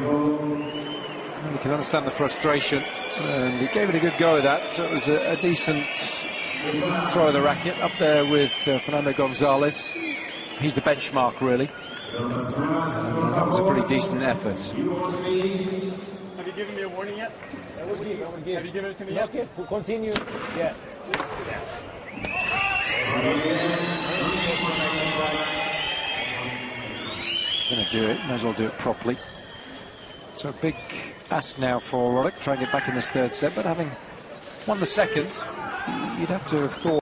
You can understand the frustration, and he gave it a good go at that, so it was a decent throw of the racket, up there with Fernando Gonzalez. He's the benchmark, really. That was a pretty decent effort. Have you given me a warning yet? Have you given it to me yet? Okay, we'll continue. Yeah. Going to do it, might as well do it properly. So a big ask now for Roddick, trying to get back in this third set, but having won the second, you'd have to have thought